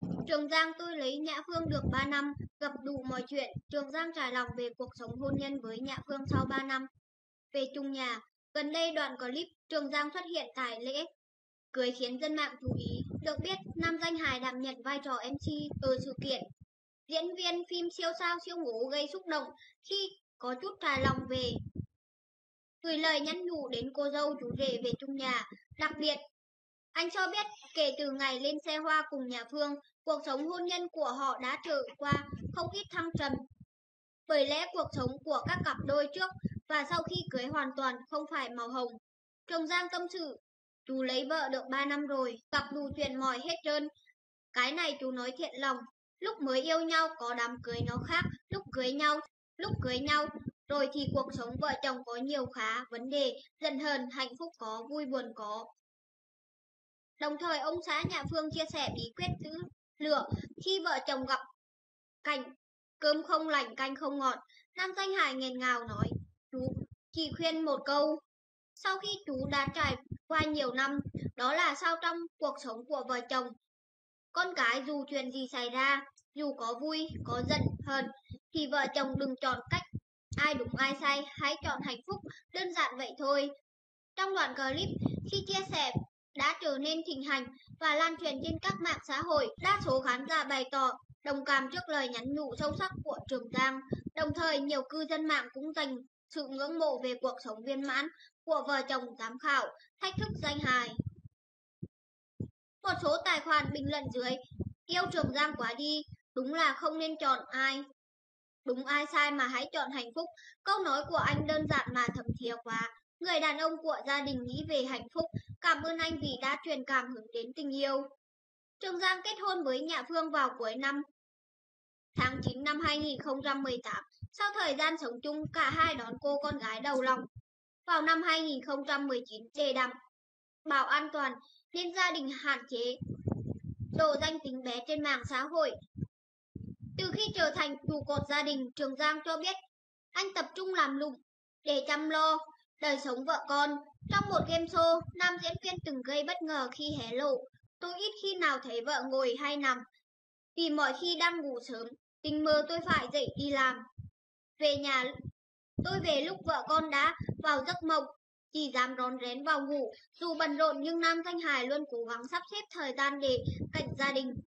Trường Giang tôi lấy Nhã Phương được 3 năm, gặp đủ mọi chuyện. Trường Giang trải lòng về cuộc sống hôn nhân với Nhã Phương sau 3 năm. Về chung nhà, gần đây đoạn clip Trường Giang xuất hiện tại lễ cưới khiến dân mạng chú ý. Được biết, nam danh hài đảm nhận vai trò MC ở sự kiện. Diễn viên phim siêu sao siêu ngố gây xúc động khi có chút trải lòng về gửi lời nhắn nhủ đến cô dâu chú rể về chung nhà. Đặc biệt, anh cho biết kể từ ngày lên xe hoa cùng Nhã Phương, cuộc sống hôn nhân của họ đã trải qua không ít thăng trầm. Bởi lẽ cuộc sống của các cặp đôi trước và sau khi cưới hoàn toàn không phải màu hồng. Trường Giang tâm sự, chú lấy vợ được 3 năm rồi, gặp đủ chuyện mỏi hết trơn. Cái này chú nói thiện lòng, lúc mới yêu nhau có đám cưới nó khác, lúc cưới nhau rồi thì cuộc sống vợ chồng có nhiều vấn đề, giận hờn, hạnh phúc có, vui buồn có. Đồng thời ông xã Nhã Phương chia sẻ bí quyết giữ lửa khi vợ chồng gặp cảnh cơm không lành canh không ngọt. Nam danh hài nghẹn ngào nói, chú chỉ khuyên một câu, sau khi chú đã trải qua nhiều năm, đó là sao trong cuộc sống của vợ chồng, con cái dù chuyện gì xảy ra, dù có vui, có giận, hờn, thì vợ chồng đừng chọn cách ai đúng ai sai, hãy chọn hạnh phúc, đơn giản vậy thôi. Trong đoạn clip, khi chia sẻ đã trở nên thịnh hành và lan truyền trên các mạng xã hội, đa số khán giả bày tỏ đồng cảm trước lời nhắn nhủ sâu sắc của Trường Giang. Đồng thời, nhiều cư dân mạng cũng dành sự ngưỡng mộ về cuộc sống viên mãn của vợ chồng giám khảo, thách thức danh hài. Một số tài khoản bình luận dưới, yêu Trường Giang quá đi, đúng là không nên chọn ai đúng ai sai mà hãy chọn hạnh phúc. Câu nói của anh đơn giản mà thấm thía quá. Người đàn ông của gia đình nghĩ về hạnh phúc. Cảm ơn anh vì đã truyền cảm hứng đến tình yêu. Trường Giang kết hôn với Nhã Phương vào cuối năm tháng 9 năm 2018. Sau thời gian sống chung, cả hai đón cô con gái đầu lòng vào năm 2019 để đảm bảo an toàn, nên gia đình hạn chế độ danh tính bé trên mạng xã hội. Từ khi trở thành trụ cột gia đình, Trường Giang cho biết anh tập trung làm lụng để chăm lo đời sống vợ con. Trong một game show, nam diễn viên từng gây bất ngờ khi hé lộ, tôi ít khi nào thấy vợ ngồi hay nằm, vì mọi khi đang ngủ sớm, tình mơ tôi phải dậy đi làm. Về nhà, tôi về lúc vợ con đã vào giấc mộng, chỉ dám rón rén vào ngủ. Dù bận rộn nhưng nam danh hài luôn cố gắng sắp xếp thời gian để cạnh gia đình.